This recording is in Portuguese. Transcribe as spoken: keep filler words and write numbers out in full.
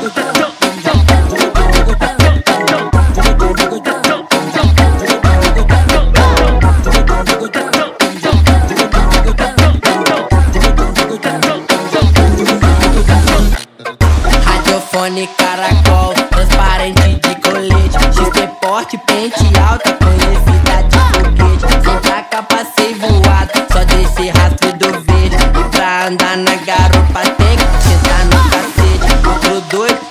Radiofone caracol, transparente de colete, X T porte, pente alta, conhecida de foguete. Sem placa, passei voado, só desse rastro do verde. E pra andar na garupa tem que sentar no cacete. Outro doido